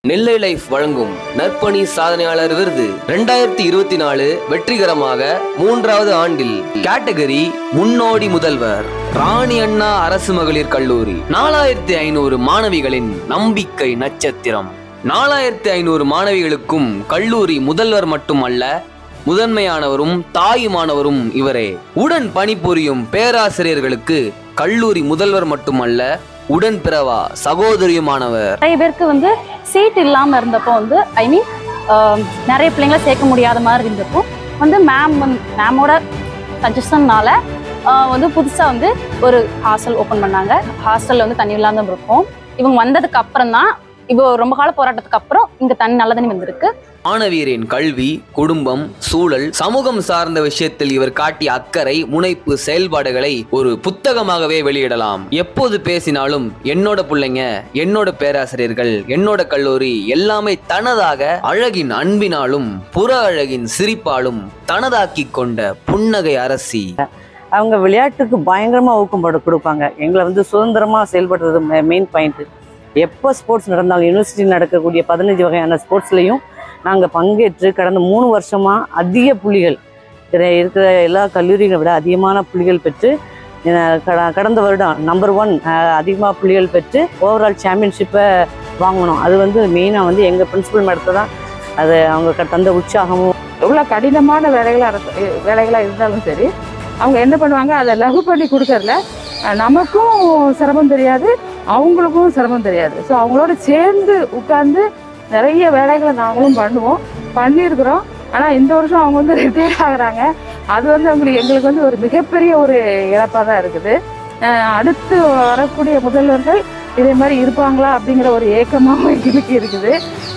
நெல்லை life வழங்கும் நற்பணி சாதனையாளர் விருது 2024 வெற்றிகரமாக 3வது ஆண்டில் கேட்டகரி முன்னோடி முதல்வர் ராணி அண்ணா அரசு மகளிர் கல்லூரி. 4500 மாணவிகளின் நம்பிக்கை நட்சத்திரம். 4500 மாணவிகளுக்கும் கல்லூரி முதல்வர் மட்டுமல்ல, முதன்மையானவரும் தாயுமானவரும் இவரே. உடன் பணிபுரியும் பேராசிரியர்களுக்கு கல்லூரி முதல்வர் மட்டுமல்ல, உடன் பிறவா சகோதரியுமானவர். நிறைய பேருக்கு சீட் இல்லாமல் இருந்தப்போ நிறைய பிள்ளைங்களை சேர்க்க முடியாத மாதிரி இருந்தப்போ மேமோட சஜஷன்னால புதுசாக ஒரு ஹாஸ்டல் ஓப்பன் பண்ணாங்க. ஹாஸ்டலில் தண்ணி இல்லாமல் இருக்கும். இவங்க வந்ததுக்கு அப்புறம் தான், இப்போ ரொம்ப கால போராட்டத்துக்கு அப்புறம் இங்க நல்ல தண்ணி வந்திருக்கு. மாணவியரின் கல்வி, குடும்பம், சூழல், சமூகம் சார்ந்த விஷயத்தில் இவர் காட்டிய அக்கறை, முனைப்பு, செயல்பாடுகளை ஒரு புத்தகமாகவே வெளியிடலாம். எப்போது பேசினாலும் என்னோட பிள்ளைங்க, என்னோட பேராசிரியர்கள், என்னோட கல்லூரி எல்லாமே தனதாக அழகின் அன்பினாலும் புற அழகின் சிரிப்பாலும் தனதாக்கி கொண்ட புன்னகை அரசி. அவங்க விளையாட்டுக்கு பயங்கரமா ஊக்கம் கொடுப்பாங்க. எங்களை சுதந்திரமா செயல்படுறது மெயின் பாயிண்ட். எப்போ ஸ்போர்ட்ஸ் நடந்தாலும் யூனிவர்சிட்டியில் நடக்கக்கூடிய 15 வகையான ஸ்போர்ட்ஸ்லையும் நாங்கள் பங்கேற்று கடந்த 3 வருஷமாக அதிக புள்ளிகள் இருக்கிற எல்லா கல்லூரிகளை விட அதிகமான புள்ளிகள் பெற்று கடந்த வருடம் நம்பர் 1 அதிகமாக புள்ளிகள் பெற்று ஓவரால் சாம்பியன்ஷிப்பை வாங்கணும். அது மெயினாக எங்கள் பிரின்சிபல் மேடத்தை தான் அது அவங்க தந்த உற்சாகமும். எவ்வளோ கடினமான வேலைகளாக இருந்தாலும் சரி, அவங்க என்ன பண்ணுவாங்க, அதை லகு பண்ணி கொடுக்கறதுல நமக்கும் சிரமம் தெரியாது, அவங்களுக்கும் சிரமம் தெரியாது. ஸோ அவங்களோட சேர்ந்து உட்கார்ந்து நிறைய வேலைகளை நாங்களும் பண்ணியிருக்கிறோம். ஆனால் இந்த வருஷம் அவங்க ரிட்டையர் ஆகுறாங்க. அது எங்களுக்கு ஒரு மிகப்பெரிய ஒரு இழப்பாக தான் இருக்குது. அடுத்து வரக்கூடிய முதல்வர்கள் இதே மாதிரி இருப்பாங்களா அப்படிங்கிற ஒரு ஏக்கமாகவும் எங்களுக்கு இருக்குது.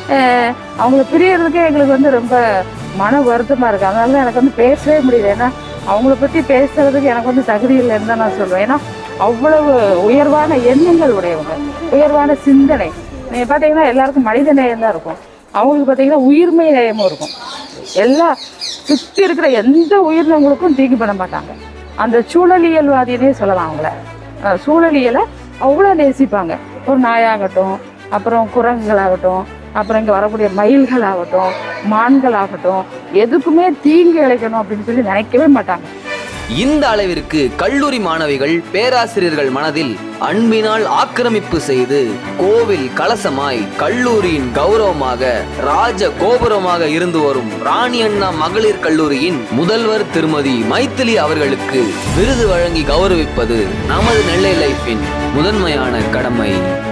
அவங்கள பிரியறதுக்கே எங்களுக்கு ரொம்ப மன வருத்தமாக இருக்குது. அதனால தான் எனக்கு பேசவே முடியல. ஏன்னா அவங்கள பற்றி பேசுறதுக்கு எனக்கு தகுதி இல்லைன்னு தான் நான் சொல்லுவேன். ஏன்னா அவ்வளவு உயர்வான எண்ணங்கள் உடையவங்க, உயர்வான சிந்தனை. நீங்கள் பார்த்தீங்கன்னா எல்லாருக்கும் மனித நேயம் தான் இருக்கும், அவங்களுக்கு பார்த்தீங்கன்னா உயிர்மை நேயமும் இருக்கும். எல்லா சுற்றி இருக்கிற எந்த உயிரினங்களுக்கும் தீங்கு பண்ண மாட்டாங்க. அந்த சூழலியல்வாதினே சொல்லலாம். அவங்கள சூழலியலை அவ்வளோ நேசிப்பாங்க. ஒரு நாயாகட்டும், அப்புறம் குரங்குகளாகட்டும், அப்புறம் இங்கே வரக்கூடிய மயில்கள் ஆகட்டும், மான்கள் ஆகட்டும், எதுக்குமே தீங்கு இழைக்கணும் அப்படின்னு சொல்லி நினைக்கவே மாட்டாங்க. இந்த அளவிற்கு கல்லூரி மாணவிகள் பேராசிரியர்கள் மனதில் அன்பினால் ஆக்கிரமிப்பு செய்து கோவில் கலசமாய் கல்லூரியின் கௌரவமாக ராஜ கோபுரமாக இருந்து வரும் ராணி அண்ணா மகளிர் கல்லூரியின் முதல்வர் திருமதி மைத்திலி அவர்களுக்கு விருது வழங்கி கௌரவிப்பது நமது நெல்லை லைஃபின் முதன்மையான கடமை.